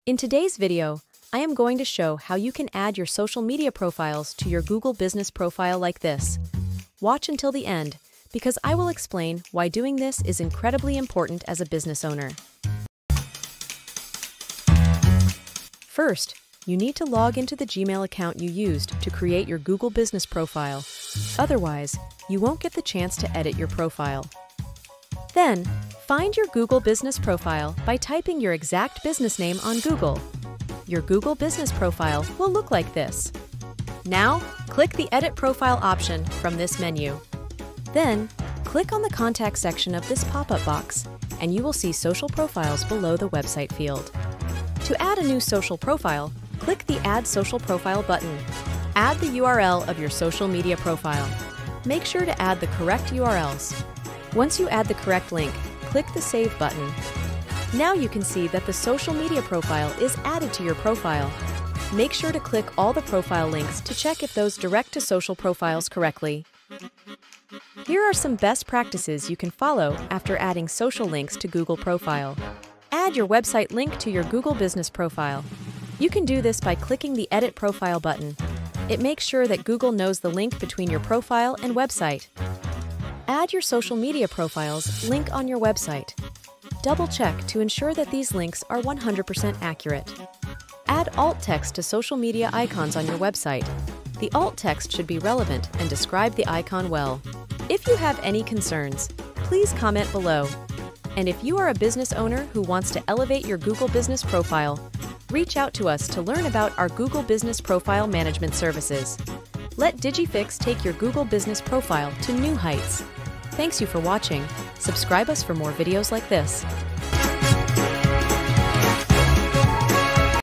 In today's video, I am going to show how you can add your social media profiles to your Google Business profile like this. Watch until the end, because I will explain why doing this is incredibly important as a business owner. First, you need to log into the Gmail account you used to create your Google Business profile. Otherwise, you won't get the chance to edit your profile. Then, find your Google Business profile by typing your exact business name on Google. Your Google Business profile will look like this. Now, click the Edit Profile option from this menu. Then, click on the Contact section of this pop-up box, and you will see Social Profiles below the website field. To add a new social profile, click the Add Social Profile button. Add the URL of your social media profile. Make sure to add the correct URLs. Once you add the correct link, click the Save button. Now you can see that the social media profile is added to your profile. Make sure to click all the profile links to check if those direct to social profiles correctly. Here are some best practices you can follow after adding social links to Google Profile. Add your website link to your Google Business profile. You can do this by clicking the Edit Profile button. It makes sure that Google knows the link between your profile and website. Add your social media profiles link on your website. Double-check to ensure that these links are 100% accurate. Add alt text to social media icons on your website. The alt text should be relevant and describe the icon well. If you have any concerns, please comment below. And if you are a business owner who wants to elevate your Google Business profile, reach out to us to learn about our Google Business Profile Management services. Let Digifix take your Google Business profile to new heights. Thanks you for watching. Subscribe us for more videos like this.